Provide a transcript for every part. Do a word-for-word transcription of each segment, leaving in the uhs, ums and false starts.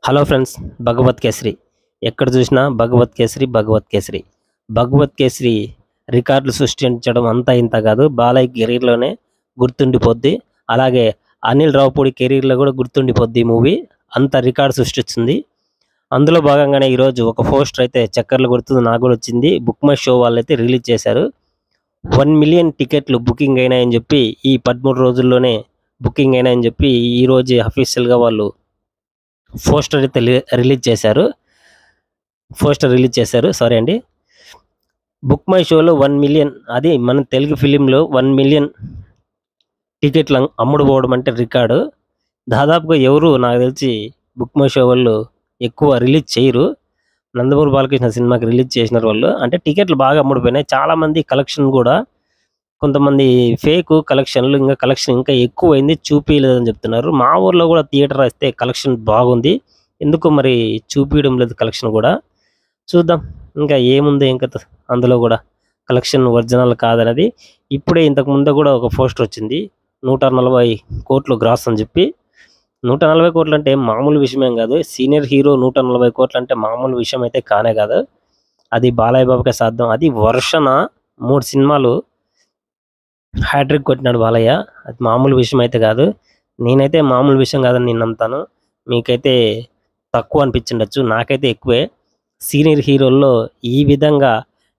Hello friends, భగవత్ కేసరి ఎక్కడ చూసినా భగవత్ కేసరి భగవత్ కేసరి భగవత్ కేసరి రికార్డులు సృష్టించడం అంతా ఇంత కాదు. బాలయ్య కెరీర్లోనే గుర్తుండిపోద్ది. అలాగే అనిల్ రావుపూడి కెరీర్లో కూడా గుర్తుండిపోద్ది. ఈ మూవీ అంత రికార్డు సృష్టించింది. అందులో భాగంగానే ఈరోజు ఒక పోస్టర్ అయితే చక్కర్లు కొడుతుంది, నాకు కూడా వచ్చింది. బుక్ మై షో వాళ్ళు అయితే రిలీజ్ చేశారు. వన్ మిలియన్ టికెట్లు బుకింగ్ అయినాయని చెప్పి, ఈ పదమూడు రోజుల్లోనే బుకింగ్ అయినాయని చెప్పి ఈరోజు అఫీషియల్గా వాళ్ళు పోస్టర్ అయితే రిలీజ్ చేశారు పోస్టర్ రిలీజ్ చేశారు సారీ అండి బుక్ మై షోలో వన్ మిలియన్ అది మన తెలుగు ఫిలింలో వన్ మిలియన్ టికెట్లు అమ్ముడు పోవడం అంటే రికార్డు. దాదాపుగా ఎవరు నాకు తెలిసి బుక్ మై షో వాళ్ళు ఎక్కువ రిలీజ్ చేయరు. నందమూరి బాలకృష్ణ సినిమాకి రిలీజ్ చేసినారు వాళ్ళు. అంటే టికెట్లు బాగా అమ్ముడిపోయినాయి. చాలామంది కలెక్షన్ కూడా, కొంతమంది ఫేక్ కలెక్షన్లు, ఇంకా కలెక్షన్ ఇంకా ఎక్కువ అయింది, చూపించలేదని చెప్తున్నారు. మా ఊర్లో కూడా థియేటర్ వస్తే కలెక్షన్ బాగుంది, ఎందుకు మరి చూపించడం లేదు కలెక్షన్ కూడా. చూద్దాం ఇంకా ఏముంది ఇంకా అందులో కూడా కలెక్షన్ ఒరిజినల్ కాదనేది. ఇప్పుడే ఇంతకు ముందు కూడా ఒక పోస్టర్ వచ్చింది, నూట నలభై కోట్లు గ్రాస్ అని చెప్పి. నూట నలభై కోట్లు అంటే మామూలు విషయమేం కాదు. సీనియర్ హీరో నూట నలభై కోట్లు అంటే మామూలు విషయం అయితే కానే కాదు. అది బాలయ్య బాబుకే సాధ్యం. అది వర్షన మూడు సినిమాలు హ్యాట్రిక్ కొట్టినాడు బాలయ్య. అది మామూలు విషయం అయితే కాదు. నేనైతే మామూలు విషయం కాదని నేను నమ్ముతాను. మీకైతే తక్కువ అనిపించిండొచ్చు, నాకైతే ఎక్కువే. సీనియర్ హీరోల్లో ఈ విధంగా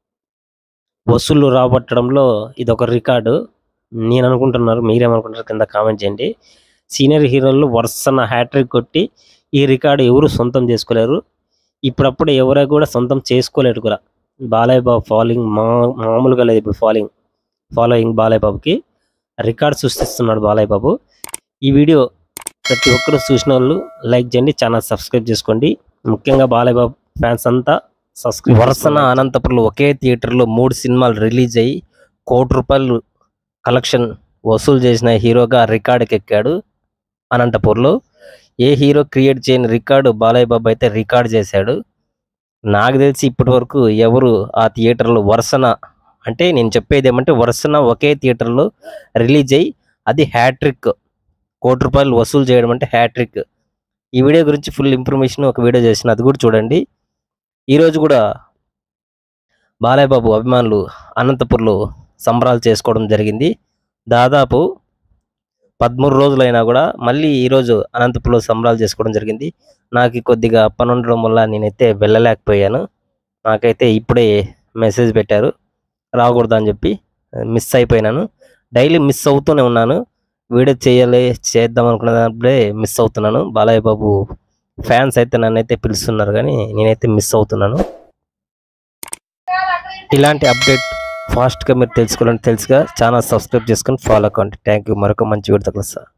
వసూళ్ళు రాబట్టడంలో ఇదొక రికార్డు నేను అనుకుంటున్నారు. మీరేమనుకుంటారు కింద కామెంట్ చేయండి. సీనియర్ హీరోల్లో వరుసన హ్యాట్రిక్ కొట్టి ఈ రికార్డు ఎవరు సొంతం చేసుకోలేరు. ఇప్పుడప్పుడు ఎవరో కూడా సొంతం చేసుకోలేరు కూడా. బాలయ్య బాబు ఫాలోయింగ్ మా మామూలుగా లేదు. ఇప్పుడు ఫాలోయింగ్ ఫాలోయింగ్ బాలయ్య బాబుకి రికార్డ్ సృష్టిస్తున్నాడు బాలయ్య బాబు. ఈ వీడియో ప్రతి ఒక్కరు చూసిన వాళ్ళు లైక్ చేయండి, ఛానల్ సబ్స్క్రైబ్ చేసుకోండి. ముఖ్యంగా బాలయ్య బాబు ఫ్యాన్స్ అంతా సబ్స్క్రైబ్. వరుసన అనంతపురంలో ఒకే థియేటర్లో మూడు సినిమాలు రిలీజ్ అయ్యి కోటి రూపాయలు కలెక్షన్ వసూలు చేసిన హీరోగా రికార్డుకి ఎక్కాడు అనంతపూర్లో. ఏ హీరో క్రియేట్ చేయని రికార్డు బాలయ్య బాబు అయితే రికార్డ్ చేశాడు. నాకు తెలిసి ఇప్పటి వరకు ఎవరు ఆ థియేటర్లో వరుసన, అంటే నేను చెప్పేది ఏమంటే వరుసన ఒకే థియేటర్లో రిలీజ్ అయ్యి అది హ్యాట్రిక్, కోటి రూపాయలు వసూలు చేయడం అంటే హ్యాట్రిక్. ఈ వీడియో గురించి ఫుల్ ఇన్ఫర్మేషన్ ఒక వీడియో చేసిన, అది కూడా చూడండి. ఈరోజు కూడా బాలయ్య బాబు అభిమానులు అనంతపూర్లో సంబరాలు చేసుకోవడం జరిగింది. దాదాపు పదమూడు రోజులైనా కూడా మళ్ళీ ఈరోజు అనంతపూర్లో సంబరాలు చేసుకోవడం జరిగింది. నాకు కొద్దిగా పని ఉండడం వల్ల నేనైతే వెళ్ళలేకపోయాను. నాకైతే ఇప్పుడే మెసేజ్ పెట్టారు రాకూడదు అని చెప్పి, మిస్ అయిపోయినాను. డైలీ మిస్ అవుతూనే ఉన్నాను. వీడియో చేయాలి చేద్దాం అనుకున్నప్పుడే మిస్ అవుతున్నాను. బాలయ్య బాబు ఫ్యాన్స్ అయితే నన్నైతే పిలుస్తున్నారు, కానీ నేనైతే మిస్ అవుతున్నాను. ఇలాంటి అప్డేట్ ఫాస్ట్గా మీరు తెలుసుకోవాలని తెలుసుగా ఛానల్ సబ్స్క్రైబ్ చేసుకొని ఫాలో అవ్వండి. Thank you. మరొక మంచి వీడియోతో కలుస్తా.